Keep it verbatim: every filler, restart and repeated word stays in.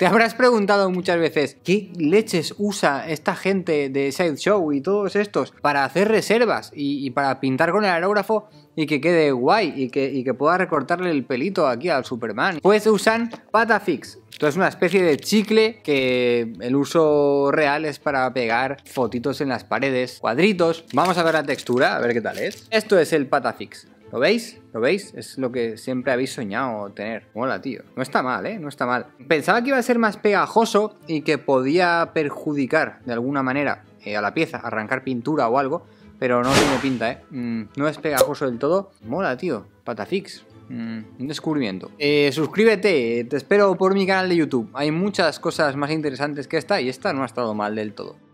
Te habrás preguntado muchas veces, ¿qué leches usa esta gente de Sideshow y todos estos para hacer reservas y, y para pintar con el aerógrafo y que quede guay y que, y que pueda recortarle el pelito aquí al Superman? Pues usan Patafix. Esto es una especie de chicle que el uso real es para pegar fotitos en las paredes, cuadritos. Vamos a ver la textura, a ver qué tal es. Esto es el Patafix. ¿Lo veis? ¿Lo veis? Es lo que siempre habéis soñado tener. Mola, tío. No está mal, ¿eh? No está mal. Pensaba que iba a ser más pegajoso y que podía perjudicar de alguna manera eh, a la pieza, arrancar pintura o algo, pero no tiene pinta, ¿eh? Mm, no es pegajoso del todo. Mola, tío. Patafix. Mm, un descubrimiento. Eh, suscríbete, te espero por mi canal de YouTube. Hay muchas cosas más interesantes que esta y esta no ha estado mal del todo.